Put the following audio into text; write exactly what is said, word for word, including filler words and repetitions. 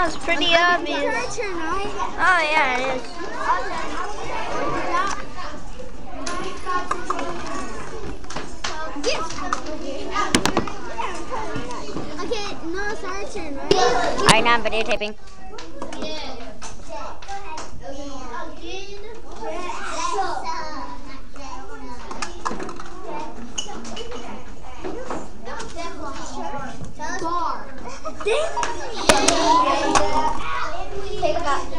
it's pretty obvious. It's her turn, right? Oh yeah, it is. Yes. Okay, no, it's our turn, right? Alright, now I'm videotaping. Bar. Take it up.